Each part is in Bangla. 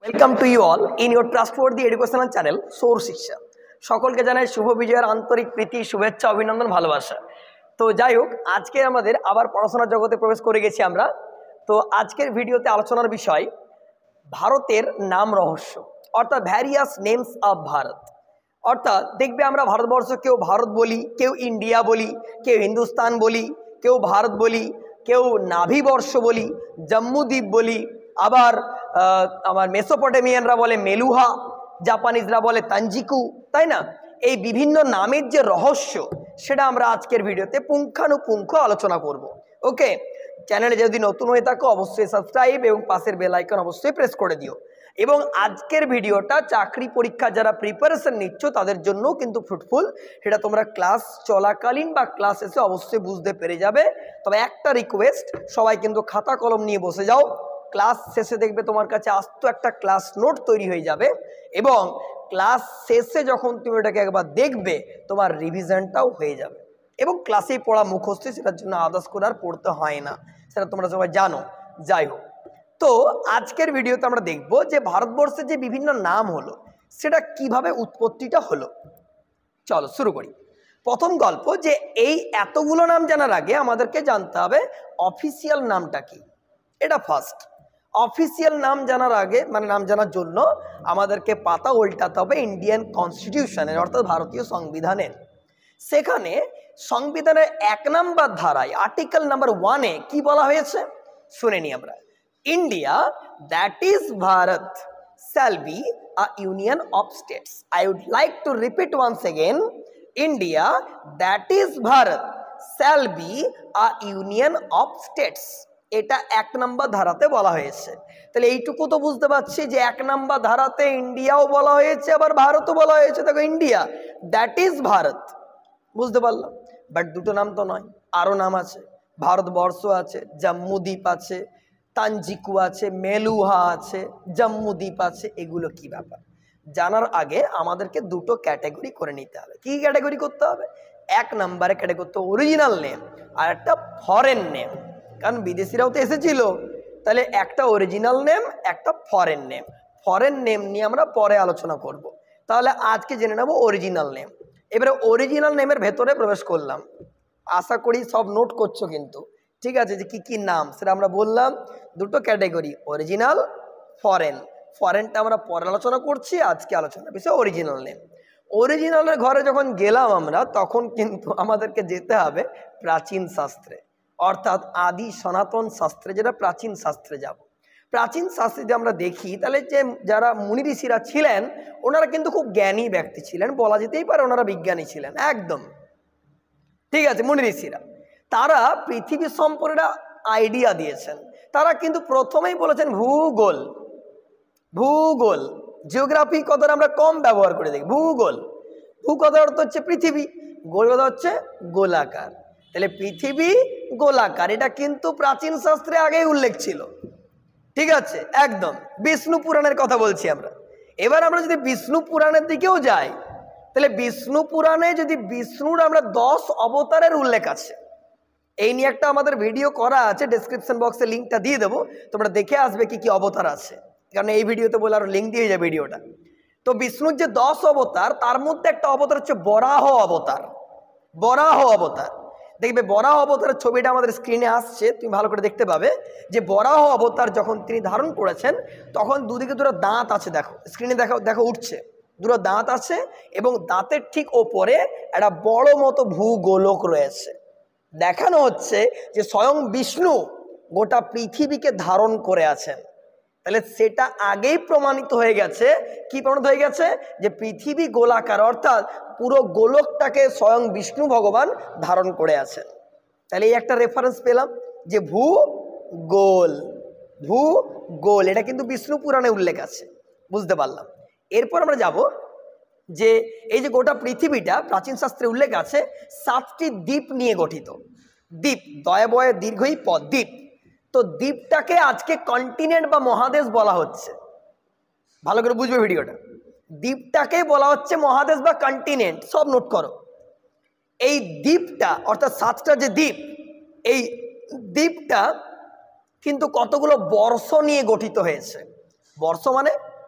Welcome to you all in your trustworthy educational channel Sour Shiksha. সকলকে জানাই শুভ বিজয়ের আন্তরিক প্রীতি, শুভেচ্ছা, অভিনন্দন, ভালোবাসা। তো যাই হোক, আজকে আমাদের আবার পড়াশোনার জগতে প্রবেশ করে গেছি আমরা। তো আজকের ভিডিওতে আলোচনার বিষয় ভারতের নাম রহস্য, অর্থাৎ ভ্যারিয়াস নেমস অফ ভারত। অর্থাৎ দেখবে আমরা ভারতবর্ষ কেউ ভারত বলি, কেউ ইন্ডিয়া বলি, কেউ হিন্দুস্তান বলি, কেউ ভারত বলি, কেউ নাভিবর্ষ বলি, জম্মুদ্বীপ বলি, আবার আমার মেসোপটেমিয়ানরা বলে মেলুহা, জাপানিজরা বলে তানজিকু, তাই না? এই বিভিন্ন নামের যে রহস্য সেটা আমরা আজকের ভিডিওতে পুঙ্খানুপুঙ্খ আলোচনা করব। ওকে, চ্যানেলে যদি নতুন হয়ে থাকো অবশ্যই সাবস্ক্রাইব এবং পাশের বেল আইকন অবশ্যই প্রেস করে দিও। এবং আজকের ভিডিওটা চাকরি পরীক্ষা যারা প্রিপারেশন নিচ্ছ তাদের জন্যও কিন্তু ফ্রুটফুল। সেটা তোমরা ক্লাস চলাকালীন বা ক্লাস এসে অবশ্যই বুঝতে পেরে যাবে। তবে একটা রিকোয়েস্ট, সবাই কিন্তু খাতা কলম নিয়ে বসে যাও। ক্লাস শেষে দেখবে তোমার কাছে আস্ত একটা ক্লাস নোট তৈরি হয়ে যাবে, এবং ক্লাস শেষে যখন তুমি ওটাকে একবার দেখবে তোমার রিভিশনটাও হয়ে যাবে। এবং ক্লাসেই পড়া মুখস্থ, সেটার জন্য আদার্স করে আর পড়তে হয় না, সেটা তোমরা সবাই জানো। যাই হোক, তো আজকের ভিডিওতে আমরা দেখব যে ভারতবর্ষের যে বিভিন্ন নাম হলো সেটা কিভাবে উৎপত্তিটা হলো। চলো শুরু করি। প্রথম গল্প যে এই এতগুলো নাম জানার আগে আমাদেরকে জানতে হবে অফিসিয়াল নামটা কি। এটা ফার্স্ট। অফিসিয়াল নাম জানার আগে, মানে নাম জানার জন্য আমাদেরকে পাতা উল্টাতে হবে ইন্ডিয়ান কনস্টিটিউশনের, অর্থাৎ ভারতীয় সংবিধানের। সেখানে সংবিধানের 1 নম্বর ধারায় আর্টিকেল নাম্বার 1-এ কি বলা হয়েছে শুনে নি আমরা। India, that is Bharat, shall be a union of states. I would like to repeat once again. India, that is Bharat, shall be a union of states. এটা 1 নম্বর ধারাতে বলা হয়েছে। তাহলে এইটুকু তো বুঝতে পারছি যে 1 নম্বর ধারাতে ইন্ডিয়াও বলা হয়েছে, আবার ভারতও বলা হয়েছে। দেখো, ইন্ডিয়া দ্যাট ইজ ভারত, বুঝতে পারলাম। বাট দুটো নাম তো নয়, আরও নাম আছে। ভারতবর্ষ আছে, জম্মুদ্বীপ আছে, তানজিকু আছে, মেলুহা আছে, জম্মুদ্বীপ আছে। এগুলো কি ব্যাপার জানার আগে আমাদেরকে দুটো ক্যাটাগরি করে নিতে হবে। কি ক্যাটাগরি করতে হবে? 1 নম্বরে ক্যাটাগরি করতে অরিজিনাল নেম, আর একটা ফরেন নেম। কারণ বিদেশিরাও তো এসেছিল, তাহলে একটা অরিজিনাল নেম, একটা ফরেন নেম। ফরেন নেম নিয়ে আমরা পরে আলোচনা করব। তাহলে আজকে জেনে নেব অরিজিনাল নেম। এবারে অরিজিনাল নেমের ভেতরে প্রবেশ করলাম। আশা করি সব নোট করছো কিন্তু, ঠিক আছে? যে কি কি নাম সেটা আমরা বললাম। দুটো ক্যাটাগরি, অরিজিনাল, ফরেন। ফরেনটা আমরা পরে আলোচনা করছি, আজকে আলোচনা বিষয় অরিজিনাল নেম। অরিজিনালের ঘরে যখন গেলাম আমরা, তখন কিন্তু আমাদেরকে যেতে হবে প্রাচীন শাস্ত্রে, অর্থাৎ আদি সনাতন শাস্ত্রে, যেটা প্রাচীন শাস্ত্রে যাব। প্রাচীন শাস্ত্রে যদি আমরা দেখি, তাহলে যে যারা মুনি ঋষিরা ছিলেন ওনারা কিন্তু খুব জ্ঞানী ব্যক্তি ছিলেন, বলা যেতেই পারে ওনারা বিজ্ঞানী ছিলেন একদম, ঠিক আছে? মুনি ঋষিরা তারা পৃথিবী সম্পর্কে আইডিয়া দিয়েছেন। তারা কিন্তু প্রথমেই বলেছেন ভূগোল। ভূগোল, জিওগ্রাফি কথাটা আমরা কম ব্যবহার করে দেখি। ভূগোল, ভূ কথার অর্থ হচ্ছে পৃথিবী, গোল কথা হচ্ছে গোলাকার। তাহলে পৃথিবী গোলাকার, এটা কিন্তু প্রাচীন শাস্ত্রে আগেই উল্লেখ ছিল, ঠিক আছে? একদম। বিষ্ণু পুরাণের কথা বলছি আমরা। এবার আমরা যদি বিষ্ণু পুরাণের দিকেও যাই, তাহলে বিষ্ণু পুরাণে যদি বিষ্ণুর আমরা 10 অবতারের উল্লেখ আছে। এই নিয়ে একটা আমাদের ভিডিও করা আছে, ডেসক্রিপশন বক্সে লিঙ্কটা দিয়ে দেবো, তোমরা দেখে আসবে কি কি অবতার আছে। কারণ এই ভিডিওতে বলে আরো লিঙ্ক দিয়ে যাবে ভিডিওটা। তো বিষ্ণুর যে 10 অবতার, তার মধ্যে একটা অবতার হচ্ছে বরাহ অবতার। বরাহ অবতার, দেখবে বরাহ অবতারের ছবিটা আমাদের স্ক্রিনে আসছে, তুমি ভালো করে দেখতে পাবে যে বরাহ অবতার যখন তিনি ধারণ করেছেন, তখন দুদিকে দুটো দাঁত আছে। দেখো স্ক্রিনে, দেখো দেখো উঠছে, দুটো দাঁত আছে, এবং দাঁতের ঠিক ওপরে একটা বড় মতো ভূগোলক রয়েছে। দেখানো হচ্ছে যে স্বয়ং বিষ্ণু গোটা পৃথিবীকে ধারণ করে আছেন। তাহলে সেটা আগেই প্রমাণিত হয়ে গেছে। কি প্রমাণিত হয়ে গেছে? যে পৃথিবী গোলাকার, অর্থাৎ পুরো গোলকটাকে স্বয়ং বিষ্ণু ভগবান ধারণ করে আছেন। তাহলে এই একটা রেফারেন্স পেলাম যে ভূগোল। ভূগোল এটা কিন্তু বিষ্ণু পুরাণে উল্লেখ আছে, বুঝতে পারলাম। এরপর আমরা যাব যে এই যে গোটা পৃথিবীটা প্রাচীন শাস্ত্রে উল্লেখ আছে 7টি দ্বীপ নিয়ে গঠিত। দ্বীপ, দয়াবয় দীর্ঘই পদ, দ্বীপ। তো দ্বীপটাকে আজকে কন্টিনেন্ট বা মহাদেশ বলা হচ্ছে। ভালো করে বুঝবে ভিডিওটা। দ্বীপটাকে বলা হচ্ছে মহাদেশ বা কন্টিনেন্ট, সব নোট করো। এই দ্বীপটা, অর্থাৎ 7টা যে দ্বীপ, এই দ্বীপটা কিন্তু কতগুলো বর্ষ নিয়ে গঠিত হয়েছে। বর্ষ মানে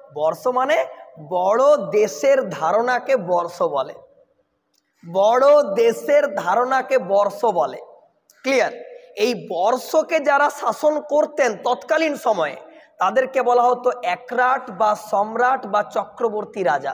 বর্ষ মানে বড় দেশের ধারণাকে বর্ষ বলে, বড় দেশের ধারণাকে বর্ষ বলে। ক্লিয়ার? এই বর্ষকে যারা শাসন করতেন তৎকালীন সময়ে তাদেরকে বলা হতো একরাট বা সম্রাট বা চক্রবর্তী রাজা।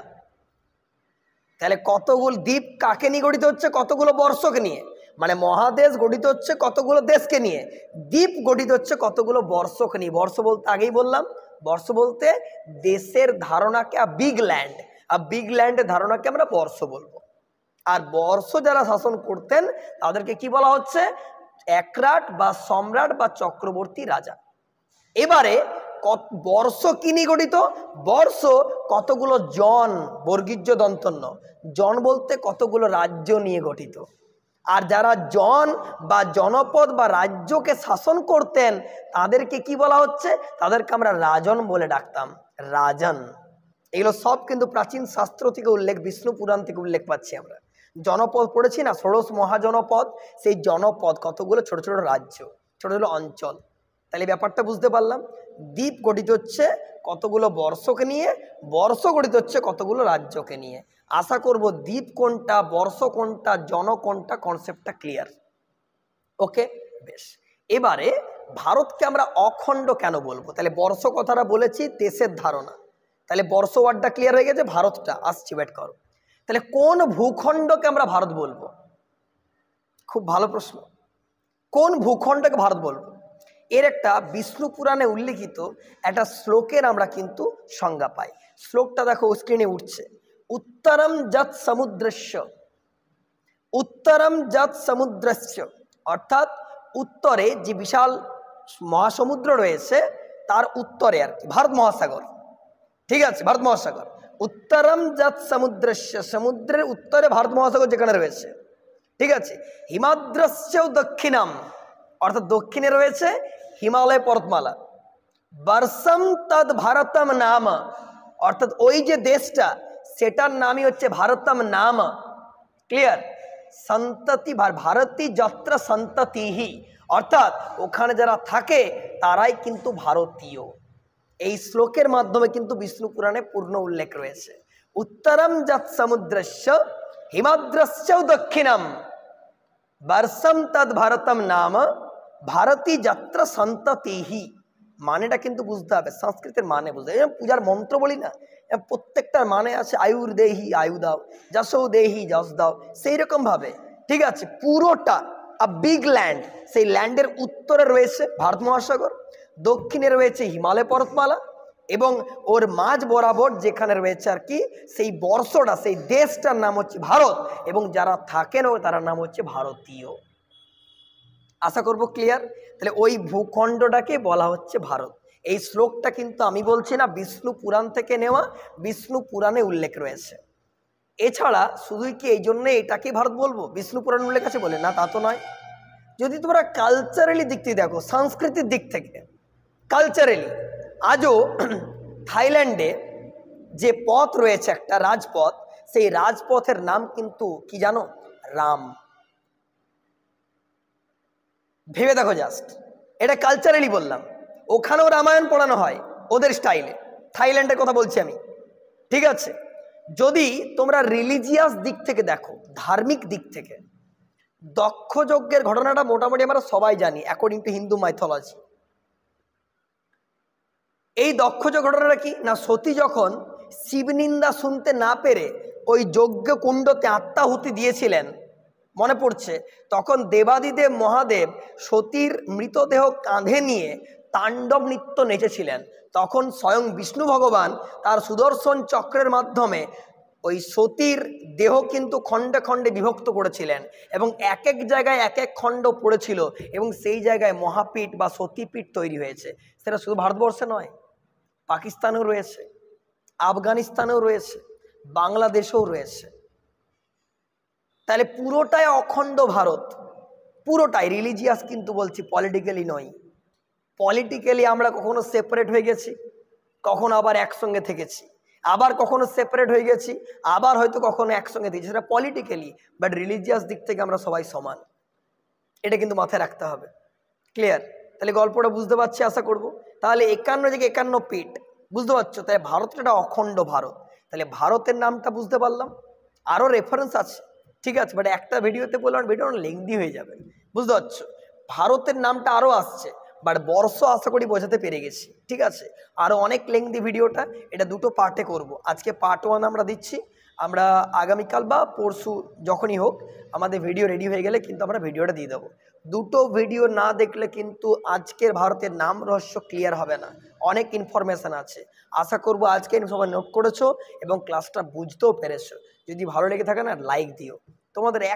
তাহলে কতগুলো দ্বীপ কাকে নিয়ে গঠিত হচ্ছে? কতগুলো বর্ষকে নিয়ে। মানে মহাদেশ গঠিত হচ্ছে কতগুলো দেশকে নিয়ে, দ্বীপ গঠিত হচ্ছে কতগুলো বর্ষকে নিয়ে। বর্ষ বলতে আগেই বললাম, বর্ষ বলতে দেশের ধারণাকে, বিগ ল্যান্ড, আর বিগ ল্যান্ডের ধারণাকে আমরা বর্ষ বলবো। আর বর্ষ যারা শাসন করতেন তাদেরকে কি বলা হচ্ছে? একরাট বা সম্রাট বা চক্রবর্তী রাজা। এবারে বর্ষ কি নিয়ে গঠিত? বর্ষ কতগুলো জন, বর্গীয় দন্তন্য, জন বলতে কতগুলো রাজ্য নিয়ে গঠিত। আর যারা জন বা জনপদ বা রাজ্যকে শাসন করতেন তাদেরকে কি বলা হচ্ছে? তাদেরকে আমরা রাজন বলে ডাকতাম, রাজন। এগুলো সব কিন্তু প্রাচীন শাস্ত্র থেকে উল্লেখ, বিষ্ণু পুরাণ থেকে উল্লেখ পাচ্ছি আমরা। জনপদ পড়েছি না, ষোড়শ মহাজনপদ, সেই জনপদ কতগুলো ছোট ছোট রাজ্য, ছোট ছোট অঞ্চল। তাহলে ব্যাপারটা বুঝতে পারলাম। দ্বীপ গঠিত হচ্ছে কতগুলো বর্ষকে নিয়ে, বর্ষ গঠিত হচ্ছে কতগুলো রাজ্যকে নিয়ে। আশা করব দ্বীপ কোনটা, বর্ষ কোনটা, জন কোনটা, কনসেপ্টটা ক্লিয়ার। ওকে, বেশ। এবারে ভারতকে আমরা অখণ্ড কেন বলবো? তাহলে বর্ষ কথাটা বলেছি, দেশের ধারণা। তাহলে বর্ষ ওয়ার্ডটা ক্লিয়ার হয়ে গেছে, ভারতটা আসছি, ওয়েট করো। তাহলে কোন ভূখণ্ডকে আমরা ভারত বলবো? খুব ভালো প্রশ্ন। কোন ভূখণ্ডকে ভারত বলবো? এর একটা বিষ্ণু পুরাণে উল্লিখিত একটা শ্লোকের আমরা কিন্তু সংজ্ঞা পাই। শ্লোকটা দেখো স্ক্রিনে উঠছে। উত্তরম যৎ সমুদ্রস্য, উত্তরম যৎ সমুদ্রস্য, অর্থাৎ উত্তরে যে বিশাল মহাসমুদ্র রয়েছে তার উত্তরে আর কি ভারত মহাসাগর। ঠিক আছে, ভারত মহাসাগর। উত্তরম যৎ সমুদ্রস্য, সমুদ্রের উত্তরে ভারত মহাসাগর যেখানে রয়েছে। ঠিক আছে। হিমাদ্রস্যও দক্ষিণাম, অর্থাৎ দক্ষিণে রয়েছে হিমালয় পর্বতমালা। বর্ষম তদ ভারতম নাম, অর্থাৎ ওই যে দেশটা সেটার নামই হচ্ছে ভারতম নাম। ক্লিয়ার? সন্ততি ভারতী যত্র সন্ততিহি, অর্থাৎ ওখানে যারা থাকে তারাই কিন্তু ভারতীয়। এই শ্লোকের মাধ্যমে কিন্তু বিষ্ণু পুরাণে পূর্ণ উল্লেখ রয়েছে। উত্তরম যৎ সমুদ্রস্য হিমাদ্রস্যও দক্ষিণম বর্ষম তদ ভারতম নাম ভারতী যত্র সন্ততিহি। মানেটা কিন্তু বুঝতে হবে, সংস্কৃতের মানে বুঝতে হবে। পূজার মন্ত্র বলি না, প্রত্যেকটার মানে আছে আয়ুর দেহি আয়ু দাও, যশো দেহি যশ দাও, সেই রকম ভাবে। ঠিক আছে, পুরোটা বিগ ল্যান্ড, সেই ল্যান্ডের উত্তরে রয়েছে ভারত মহাসাগর, দক্ষিণে রয়েছে হিমালয় পর্বতমালা, এবং ওর মাঝ বরাবর যেখানে রয়েছে আর কি সেই বর্ষটা, সেই দেশটার নাম হচ্ছে ভারত, এবং যারা থাকেন তার নাম হচ্ছে ভারতীয়। আশা করব ক্লিয়ার। তাহলে ওই ভূখণ্ডটাকে বলা হচ্ছে ভারত। এই শ্লোকটা কিন্তু আমি বলছি না, বিষ্ণু পুরাণ থেকে নেওয়া, বিষ্ণু পুরাণে উল্লেখ রয়েছে। এছাড়া শুধুই কি এই জন্যে এটাকে ভারত বলবো, বিষ্ণু পুরাণ উল্লেখ আছে বলে? না, তা তো নয়। যদি তোমরা কালচারালি দিক থেকে দেখো, সংস্কৃতির দিক থেকে, কালচারালি আজও থাইল্যান্ডে যে পথ রয়েছে একটা রাজপথ, সেই রাজপথের নাম কিন্তু কি জানো? রাম। ভেবে দেখো জাস্ট, এটা কালচারালি বললাম। ওখানেও রামায়ণ পড়ানো হয় ওদের স্টাইলে, থাইল্যান্ডের কথা বলছি আমি। ঠিক আছে। যদি তোমরা রিলিজিয়াস দিক থেকে দেখো, ধার্মিক দিক থেকে, দক্ষ যজ্ঞের ঘটনাটা মোটামুটি আমরা সবাই জানি অ্যাকর্ডিং টু হিন্দু মাইথোলজি। এই দক্ষযজ্ঞ ঘটনাটা কি না, সতী যখন শিবনিন্দা শুনতে না পেরে ওই যজ্ঞ কুণ্ডতে আত্মাহুতি দিয়েছিলেন, মনে পড়ছে, তখন দেবাদিদেব মহাদেব সতীর মৃতদেহ কাঁধে নিয়ে তাণ্ডব নৃত্য নেচেছিলেন। তখন স্বয়ং বিষ্ণু ভগবান তার সুদর্শন চক্রের মাধ্যমে ওই সতীর দেহ কিন্তু খণ্ডে খণ্ডে বিভক্ত করেছিলেন, এবং এক এক জায়গায় এক এক খণ্ড পড়েছিল, এবং সেই জায়গায় মহাপীঠ বা সতীপীঠ তৈরি হয়েছে। সেটা শুধু ভারতবর্ষে নয়, পাকিস্তানেও রয়েছে, আফগানিস্তানেও রয়েছে, বাংলাদেশেও রয়েছে। তাহলে পুরোটাই অখণ্ড ভারত, পুরোটাই রিলিজিয়াস, কিন্তু বলছি পলিটিক্যালি নয়। পলিটিক্যালি আমরা কখনো সেপারেট হয়ে গেছি, কখনো আবার একসঙ্গে থেকেছি, আবার কখনো সেপারেট হয়ে গেছি, আবার হয়তো কখনো একসঙ্গে থেকেছি, সেটা পলিটিক্যালি। বাট রিলিজিয়াস দিক থেকে আমরা সবাই সমান, এটা কিন্তু মাথায় রাখতে হবে। ক্লিয়ার? তাহলে গল্পটা বুঝতে পারছি আশা করব। তাহলে 51 থেকে 51 পীঠ, বুঝতে পারছো? তাই ভারতটা একটা অখণ্ড ভারত। তাহলে ভারতের নামটা বুঝতে পারলাম। আরও রেফারেন্স আছে, ঠিক আছে, বাট একটা ভিডিওতে বললাম ভিডিও লেংদি হয়ে যাবে, বুঝতে পারছো? ভারতের নামটা আরও আসছে, বাট বর্ষ আশা করি বোঝাতে পেরে গেছি, ঠিক আছে। আরও অনেক লেংদি ভিডিওটা, এটা দুটো পার্টে করব। আজকে পার্ট 1 আমরা দিচ্ছি, আমরা আগামীকাল বা পরশু যখনই হোক আমাদের ভিডিও রেডি হয়ে গেলে কিন্তু আমরা ভিডিওটা দিয়ে দেবো। দুটো ভিডিও না দেখলে কিন্তু আজকের ভারতের নাম রহস্য ক্লিয়ার হবে না, অনেক ইনফরমেশান আছে। আশা করব আজকে সবাই নোট করেছো এবং ক্লাসটা বুঝতেও পেরেছো। যদি ভালো লেগে থাকে না, লাইক দিও। তোমাদের